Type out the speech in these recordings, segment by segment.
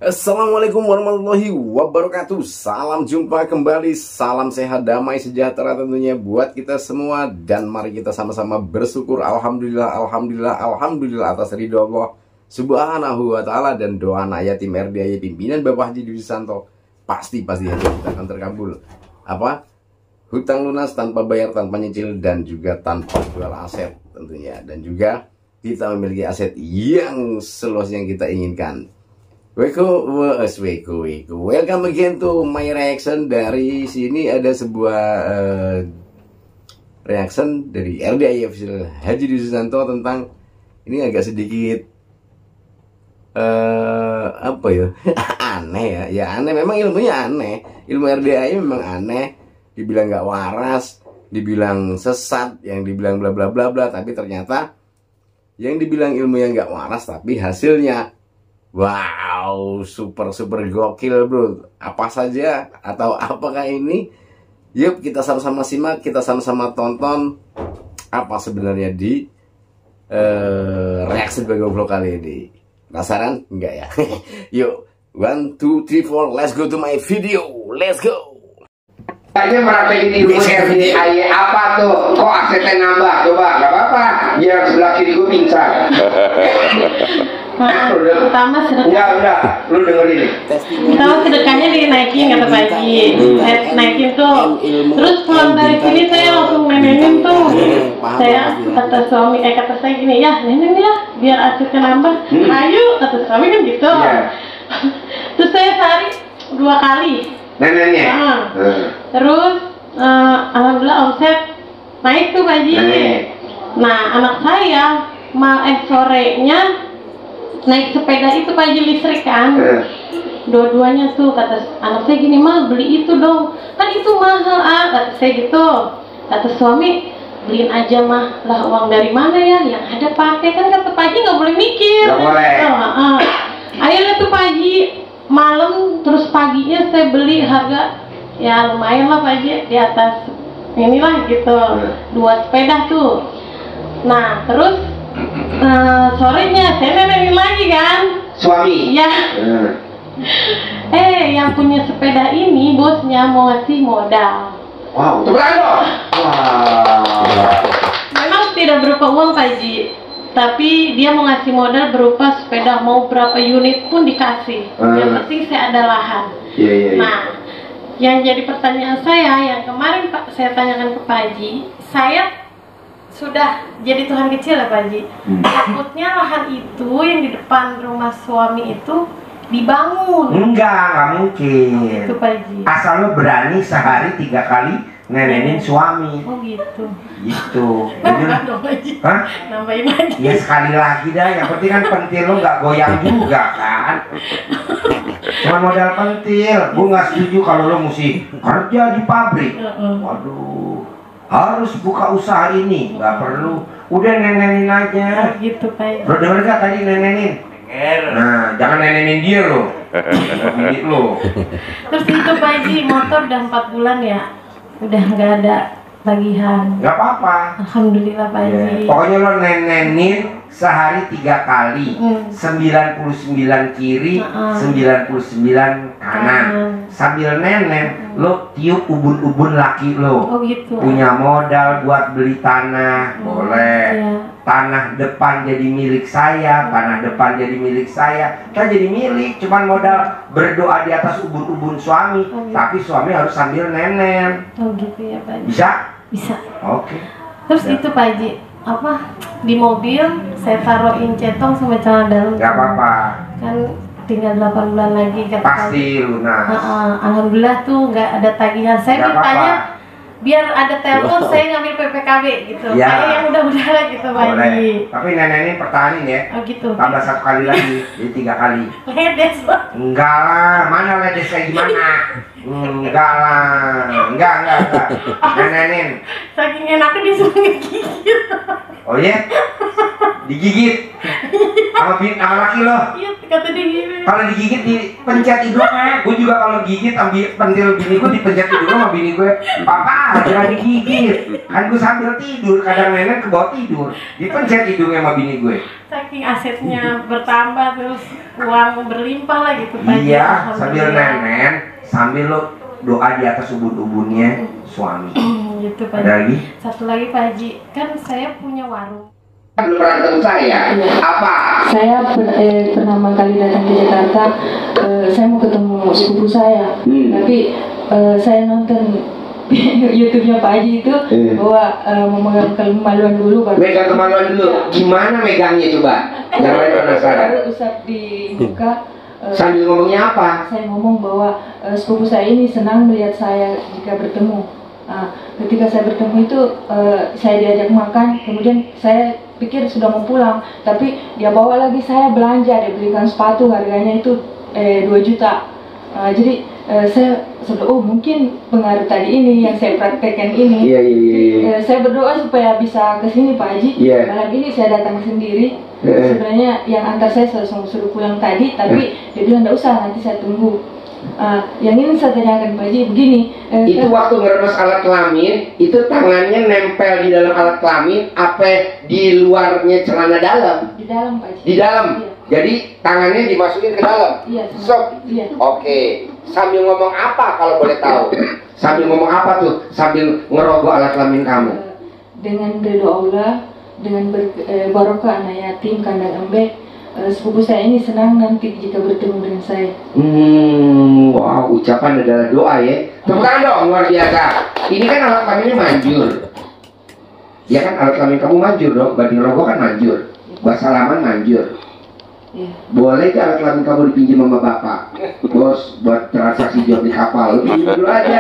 Assalamualaikum warahmatullahi wabarakatuh. Salam jumpa kembali, salam sehat, damai, sejahtera tentunya buat kita semua. Dan mari kita sama-sama bersyukur. Alhamdulillah atas ridho Allah subhanahu wa ta'ala. Dan doa anak yatim RDAY pimpinan Bapak Haji Dwi Susanto pasti kita akan terkabul. Hutang lunas tanpa bayar, tanpa nyicil, dan juga tanpa jual aset tentunya. Dan juga kita memiliki aset yang seluas yang kita inginkan. Welcome again to my reaction. Dari sini ada sebuah reaction dari RDAY official Haji Dwi Susanto tentang ini agak sedikit aneh ya aneh, memang ilmunya aneh, ilmu RDAY memang aneh, dibilang nggak waras, dibilang sesat, yang dibilang bla bla bla bla, tapi ternyata yang dibilang ilmu yang nggak waras tapi hasilnya wow, super gokil bro. Apa saja atau apakah ini? Yuk kita sama-sama simak, kita sama-sama tonton apa sebenarnya di reaksi Bego Vlog kali ini. Penasaran? Enggak ya? Yuk, 1, 2, 3, 4, let's go to my video. Let's go. Kayaknya merhatiin ilmu RDAY apa tuh? Kok asetnya nambah? Coba, nggak apa-apa. Biar sebelah kiri gue pingsan. Pertama sedekah. Udah, lu dengerin. Pertama sedekahnya dinaikin kata Pak Haji. Naikin tuh. Terus pulang dari sini saya langsung nenenin tuh. Saya kata suami, kata saya gini, ya nenek ya, biar asetnya nambah. Ayo, kata suami kan gitu. Terus saya sehari 2 kali. Neneknya. Terus alhamdulillah omset naik tuh Pak Haji. Nah anak saya sorenya naik sepeda itu Pak Haji listrik kan. Dua-duanya tuh kata anak saya gini, mah beli itu dong, kan itu mahal kata saya gitu. Kata suami, beliin aja mah, lah uang dari mana ya, yang ada pakai, kan kata Pak Haji nggak boleh mikir. Nggak boleh. Akhirnya tuh Pak Haji malam, terus paginya saya beli harga ya lumayan lah Pak Haji, di atas inilah gitu, 2 sepeda tuh. Nah terus sorenya saya nenenin lagi kan Suami? ya. Yang punya sepeda ini bosnya mau ngasih modal. Wow, teberan dong. Wow. Memang tidak berupa uang Pak Haji, tapi dia mau ngasih modal berupa sepeda, mau berapa unit pun dikasih. Yang penting saya ada lahan. Nah, yang jadi pertanyaan saya, yang kemarin Pak saya tanyakan ke Pak Haji, saya sudah jadi Tuhan kecil ya Pak Haji. Takutnya lahan itu yang di depan rumah suami itu dibangun. Nggak mungkin. Itu Pak Haji. Asal lo berani sehari 3 kali nenenin suami. Oh gitu. Gitu. Nambah dong Haji. Hah? Nambahin lagi. Ya sekali lagi dah, yang penting kan pentil lo nggak goyang juga kan. Cuma modal pentil. Gue nggak setuju kalau lo mesti kerja di pabrik. Waduh, harus buka usaha ini, nggak perlu. Udah nenenin aja. Gitu Pak. Lo denger gak tadi nenenin? Nah, jangan nenenin dia lo. Milik lo. Terus itu Pak Haji, motor udah 4 bulan ya, udah nggak ada tagihan. Nggak apa-apa. Alhamdulillah Pak Haji. Pokoknya lo nenenin sehari 3 kali. 99 kiri, 99 kanan. Sambil nenen, lo tiup ubun-ubun laki lo. Oh gitu. Punya modal buat beli tanah, boleh. Iya. Tanah depan jadi milik saya, tanah depan jadi milik saya, kan jadi milik. Cuman modal berdoa di atas ubun-ubun suami, gitu. tapi suami harus sambil nenen. Oh gitu ya Pak Haji. Bisa? Bisa. Oke. Terus itu Pak Haji, di mobil saya taruhin cetong sama celana dalam. Gak apa-apa. Kan tinggal 8 bulan lagi kata Pasti lunas. Alhamdulillah tuh nggak ada tagihan. Saya Gak mintanya apa-apa. biar ada telepon saya ngambil PPKB gitu. Ya. Kayak yang udah gitu Pak Haji. Boleh. Tapi nenenin pertahanin ya. Oh gitu. Tambah 1 kali lagi, jadi 3 kali. Ledes Pak. Enggak lah, mana ledes kayak gimana? Enggak lah, enggak. Nenenin. Saking enaknya disuruh ngegigit. Oh iya? digigit sama laki lo. Iya, kata dia gini. Kalau digigit dipencet hidungnya. Gue juga kalau gigit ambil pentil bini gue dipencet hidung sama bini gue. Papa jangan digigit. Kan gue sambil tidur, kadang nenek ke bawah tidur, dipencet hidungnya sama bini gue. Saking asetnya bertambah terus uang berlimpah lah gitu Pak. Iya, sambil nenek, sambil lo doa di atas ubun-ubunnya suami. Gitu Pak. Ada lagi? Satu lagi Pak Haji, kan saya punya warung. Belum pernah ketemu saya. Apa? Saya pertama kali datang ke Jakarta, saya mau ketemu sepupu saya, tapi saya nonton YouTube-nya Pak Haji itu bahwa memegang kemaluan dulu baru. Megang kemaluan dulu. Gimana megangnya coba? Yang lain penasaran. Baru usap di muka. Sambil ngomongnya apa? Saya ngomong bahwa sepupu saya ini senang melihat saya jika bertemu. Ketika saya bertemu itu saya diajak makan, kemudian saya pikir sudah mau pulang, tapi dia bawa lagi saya belanja, dia belikan sepatu harganya itu 2 juta. Jadi saya sudah, oh mungkin pengaruh tadi ini yang saya praktekkan ini. Saya berdoa supaya bisa ke sini Pak Haji. Malam ini saya datang sendiri. Sebenarnya yang antar saya suruh pulang tadi, tapi dia bilang tidak usah, nanti saya tunggu. Yang ini saya tanyakan Pak Haji begini. Itu waktu ngeremes alat kelamin, itu tangannya nempel di dalam alat kelamin, apa di luarnya celana dalam? Di dalam Pak Haji. Di dalam. Iya. Jadi tangannya dimasukin ke dalam. Iya. Iya. Oke. Sambil ngomong apa kalau boleh tahu? Sambil ngomong apa tuh? Sambil ngerogoh alat kelamin kamu. Dengan ridho Allah, dengan barokah anak yatim kandang embek, sepupu saya ini senang nanti jika bertemu dengan saya. Wow, ucapan adalah doa ya. Tepuk tangan dong, luar biasa. Ini kan alat kelaminnya manjur. Ya kan alat kelamin kamu manjur dong. Bading rogoh kan manjur. Salaman manjur. Ya. Boleh gak alat kelamin kamu dipinjam sama bapak? Bos, buat transaksi jual di kapal. Lu pinjam dulu aja.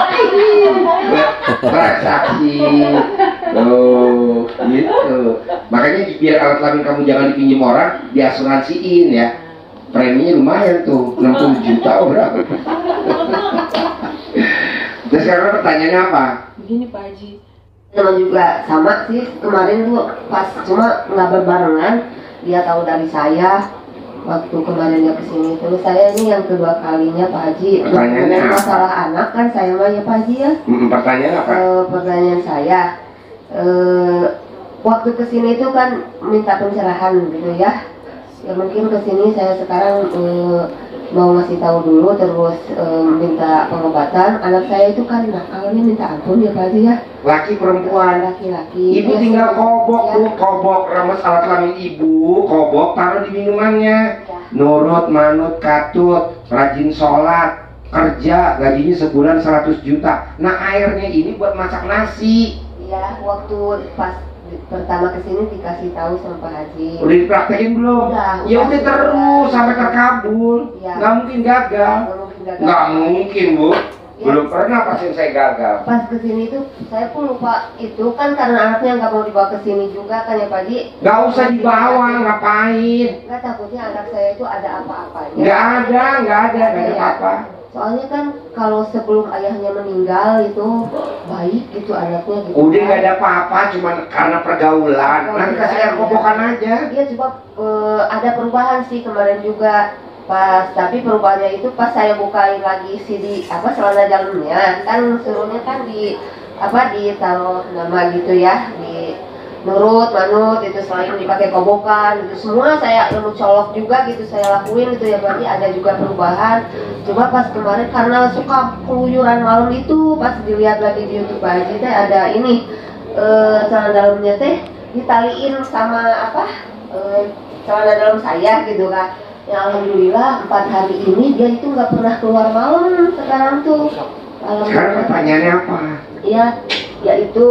Transaksi. Oh, gitu. Makanya biar alat kelamin kamu jangan dipinjam orang, diasuransiin ya. Preminya lumayan tuh, 60 juta berapa. Terus sekarang pertanyaannya apa? Begini Pak Haji. Teman juga sama sih, kemarin tuh pas cuma nggak berbarengan, dia tahu dari saya waktu kemarin dia kesini. Terus saya ini yang kedua kalinya Pak Haji. Pertanyaannya apa? Masalah anak kan saya mah ya Pak Haji ya. Pertanyaan apa? Pertanyaan saya, waktu kesini itu kan minta pencerahan gitu ya. Ya mungkin kesini saya sekarang mau ngasih tahu dulu, terus minta pengobatan. Anak saya itu kan nakalnya minta ampun ya Pak Haji ya. Laki perempuan. Laki-laki. Ibu ya, tinggal kobok ya. tuh, kobok rames alat kelamin ibu, kobok taruh di minumannya. Ya. Nurut, manut, katut, rajin sholat, kerja, gajinya sebulan 100 juta. Nah airnya ini buat masak nasi. Iya, waktu pas pertama kesini dikasih tahu sama Pak Haji. Udah dipraktekin belum? Udah, Ya udah terus sampai terkabul. Iya. Nggak mungkin gagal. Nggak mungkin Bu. Ya. Belum pernah pasien saya gagal. Pas kesini tuh saya pun lupa itu kan karena anaknya nggak mau dibawa kesini juga kan ya Pak Haji. Nggak usah dibawa, ngapain? Nggak, takutnya anak saya itu ada apa-apanya. Nggak ada apa-apa. Soalnya kan kalau sebelum ayahnya meninggal itu baik gitu anaknya gitu. Udah nggak ada apa-apa, cuman karena pergaulan. Nanti kasih air kobokan aja. Dia coba ada perubahan sih kemarin juga pas, tapi perubahannya itu pas saya bukain lagi CD celana dalamnya kan suruhnya kan ditaruh nama gitu ya, di nurut, manut, itu selain dipakai kobokan, itu semua saya ilmu colok juga gitu saya lakuin gitu ya, berarti ada juga perubahan. Coba pas kemarin karena suka keluyuran malam itu, pas dilihat lagi di YouTube Pak Haji teh ada ini celana dalamnya teh ditaliin sama celana dalam saya gitu kan. Ya alhamdulillah 4 hari ini dia itu nggak pernah keluar malam sekarang tuh. Sekarang pertanyaannya apa? Iya, yaitu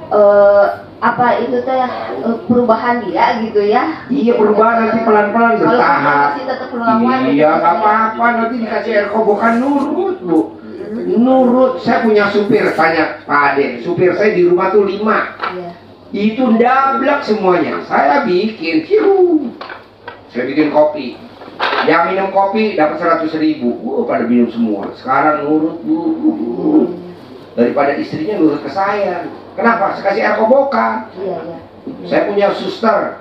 apa itu teh perubahan dia gitu ya? Iya, perubahan nanti pelan-pelan bertahap. Masih tetap melawan. Iya, nggak apa-apa, nanti dikasih air kobokan nurut Bu. Nurut. Saya punya supir, tanya Pak Ade, supir saya di rumah tuh 5. Iya. Itu dablak semuanya. Saya bikin, saya bikin kopi. Yang minum kopi dapat 100.000. Pada minum semua. Sekarang nurut Bu. Daripada istrinya nurut ke saya. Kenapa? Saya kasih air kobokan. Iya. Saya punya suster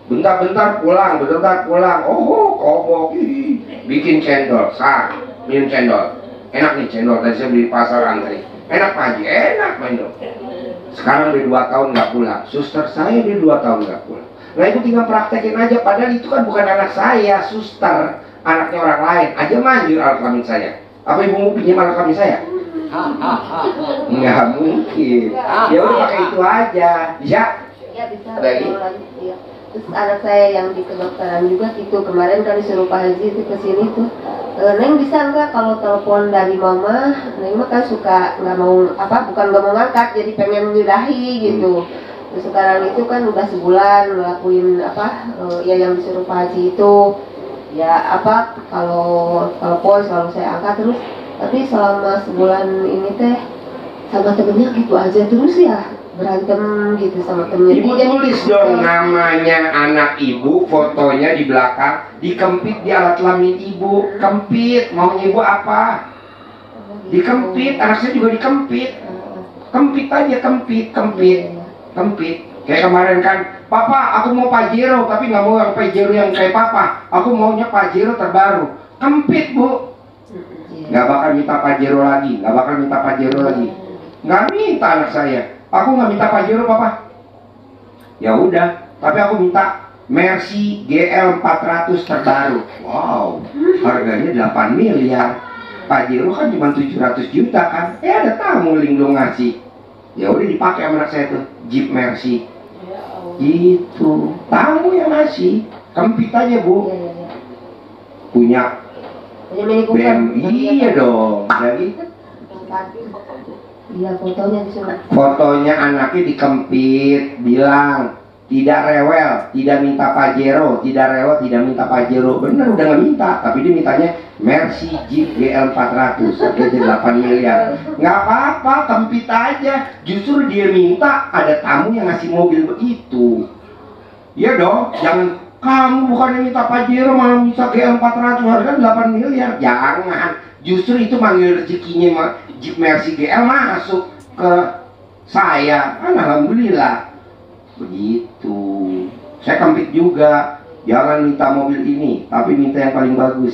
Bentar-bentar pulang. Oh, kobok. Bikin cendol, minum cendol. Enak nih cendol, tadi saya beli di pasar antri. Enak Pak Haji, enak minum. Sekarang udah 2 tahun nggak pulang. Suster saya dia 2 tahun nggak pulang. Nah ibu tinggal praktekin aja, padahal itu kan bukan anak saya, suster. Anaknya orang lain, aja manjur alat kelamin saya. Apa ibu mau pinjam alat kelamin saya? Nggak mungkin. Ya udah pakai itu aja, bisa? Ya bisa. Ada lagi? Ya. Terus anak saya yang di kedokteran juga gitu, kemarin kali suruh Pak Haji itu ke sini tuh, Neng bisa nggak kalau telepon dari mama? Neng mah kan suka nggak mau bukan nggak mau ngangkat, jadi pengen nyudahi gitu. Terus sekarang itu kan udah sebulan ngelakuin ya yang disuruh Pak Haji itu, ya kalau telepon selalu saya angkat terus, tapi selama sebulan ini teh sama temennya gitu aja terus ya. Berantem gitu sama temennya. Ibu tulis dong namanya anak ibu, fotonya di belakang, dikempit di alat kelamin ibu, kempit, maunya ibu apa? Dikempit, anak saya juga dikempit. Kempit aja, kempit. Kayak kemarin kan, Papa aku mau Pajero, tapi nggak mau yang Pajero yang kayak Papa, aku maunya Pajero terbaru. Kempit bu, nggak bakal minta Pajero lagi, nggak minta anak saya. Aku nggak minta Pajero Papa. Ya udah, tapi aku minta Mercy GL 400 terbaru. Wow, harganya 8 miliar. Pajero kan cuma 700 juta kan. Ada tamu Linglo ngasih. Ya udah dipakai sama anak saya tuh, Jeep Mercy. Itu tamu yang ngasih. Kempit aja bu. Punya BM, iya dong. Lagi. Iya fotonya disuruh. Fotonya anaknya dikempit, bilang tidak rewel, tidak minta Pajero, bener udah nggak minta, tapi dia mintanya Mercy Jeep GL 400, harganya 8 miliar. Nggak apa-apa, kempit aja. Justru dia minta ada tamu yang ngasih mobil begitu. Iya dong, jangan kamu bukannya minta Pajero malah minta GL 400 harganya 8 miliar. Jangan, justru itu manggil rezekinya Jeep Mercy GL masuk ke saya, kan alhamdulillah. Begitu. Saya kempit juga. Jangan minta mobil ini, tapi minta yang paling bagus.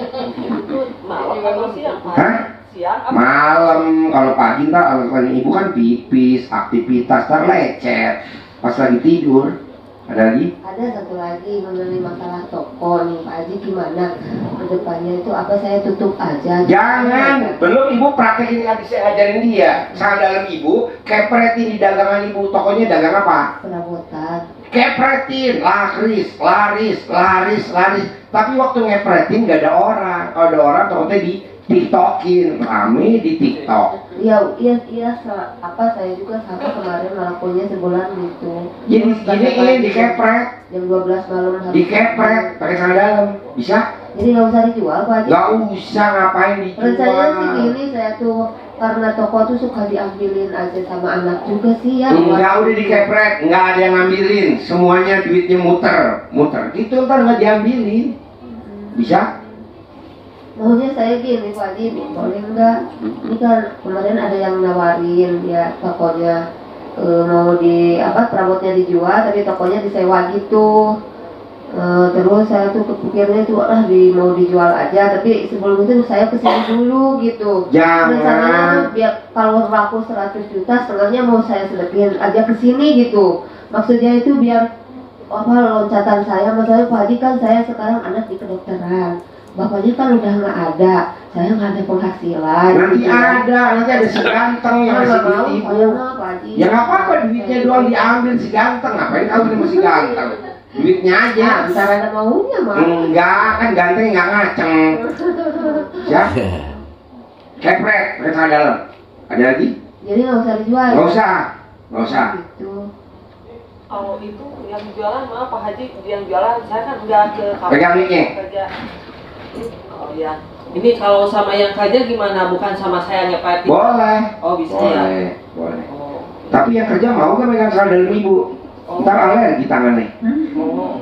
Malam, kalau pagi ntar alasan ibu kan pipis, aktivitas, ntar lecet. Pas lagi tidur. Ada lagi? Ada satu lagi mengenai masalah toko nih Pak Haji, gimana kedepannya itu apa saya tutup aja? Jangan, belum ibu praktekin lagi saya ajarin dia. Sangat dalam ibu, kepretin di dagangan ibu, tokonya dagang apa? Perabotan. Kepretin, laris. Tapi waktu ngepretin gak ada orang. Kalau ada orang, tokonya di TikTokin, rame di TikTok. Iya, saya juga sama kemarin ngelakuinnya sebulan gitu. Jadi ini dikepret. Jam 12 malam. Dikepret, pakai celana dalam, bisa? Jadi nggak usah dijual Pak Haji? Nggak usah, ngapain dijual? Rencananya sih gini, saya tuh karena toko tuh suka diambilin aja sama anak juga sih ya. Enggak, udah dikepret, nggak ada yang ngambilin, semuanya duitnya muter. Itu ntar nggak diambilin, bisa? Maunya saya gini Pak Haji, boleh enggak? Ini kan kemarin ada yang nawarin ya tokonya mau perabotnya dijual tapi tokonya disewa gitu. Terus saya tuh kepikirnya tuh mau dijual aja, tapi sebelum itu saya kesini dulu gitu. Rencananya biar kalau laku 100 juta setengahnya mau saya selebihin aja kesini gitu. Maksudnya itu biar loncatan saya, maksudnya Pak Haji kan saya sekarang anak di kedokteran. Bapaknya kan udah nggak ada, saya nggak ada penghasilan. Nanti ada si ganteng yang ngasih duit ibu. Ya nggak apa-apa, duitnya doang diambil si ganteng. Ngapain kamu sama si ganteng? Duitnya aja. Ntar ada maunya mah. Enggak, kan ganteng nggak ngaceng. Ya. Kepret, mereka dalam. Ada lagi? Jadi nggak usah dijual. Nggak usah. Gitu. Kalau itu yang jualan maaf Pak Haji, yang jualan saya kan nggak ke Pegang mic-nya. kerja. Oh ya, ini kalau sama yang kerja gimana? Bukan sama saya ngepetin? Boleh. Oh bisa ya? Boleh. Oh. Tapi yang kerja mau kan megang celana dalam ibu? Ntar alergi tangannya. Oh.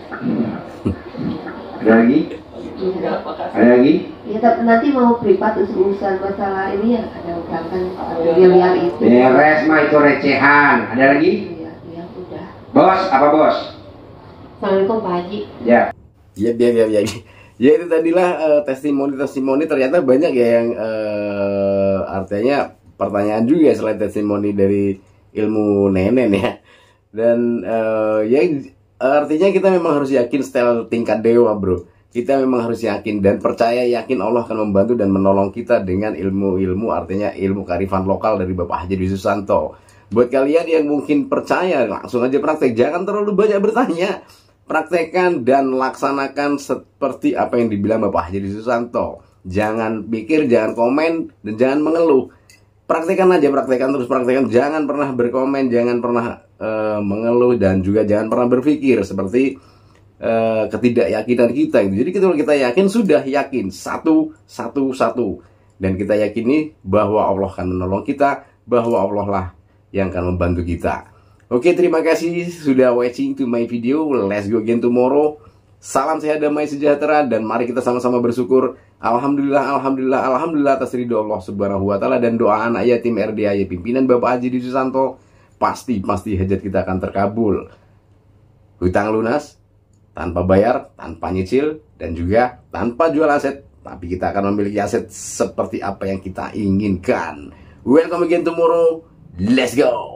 Ada lagi? Enggak, makasih. Ada lagi? Ya nanti mau privat urusan masalah ini ya ada utangkan miliar itu. Beres mah itu recehan. Ada lagi? Iya, udah. Bos, apa bos? Assalamualaikum Pak Haji. Ya. Ya, ya itu tadilah testimoni ternyata banyak ya yang artinya pertanyaan juga selain testimoni dari ilmu nenek ya. Dan ya artinya kita memang harus yakin style tingkat dewa, bro. Kita memang harus yakin dan percaya, yakin Allah akan membantu dan menolong kita dengan ilmu-ilmu, artinya ilmu kearifan lokal dari Bapak Haji Dwi Susanto. Buat kalian yang mungkin percaya, langsung aja praktek, jangan terlalu banyak bertanya. Praktekkan dan laksanakan seperti apa yang dibilang Bapak Haji Dwi Susanto. Jangan pikir, jangan komen, dan jangan mengeluh. Praktekkan aja, praktekkan terus, praktekkan. Jangan pernah berkomen, jangan pernah mengeluh, dan juga jangan pernah berpikir seperti ketidakyakinan kita itu. Jadi kalau kita yakin, sudah yakin satu, dan kita yakini bahwa Allah akan menolong kita, bahwa Allah lah yang akan membantu kita. Oke, terima kasih sudah watching to my video. Let's go again tomorrow. Salam sehat, damai, sejahtera, dan mari kita sama-sama bersyukur. Alhamdulillah atas ridho Allah Subhanahu wa taala, dan doa anak yatim RDAY pimpinan Bapak Haji Dwi Susanto pasti hajat kita akan terkabul. Hutang lunas tanpa bayar, tanpa nyicil, dan juga tanpa jual aset, tapi kita akan memiliki aset seperti apa yang kita inginkan. Welcome again tomorrow. Let's go.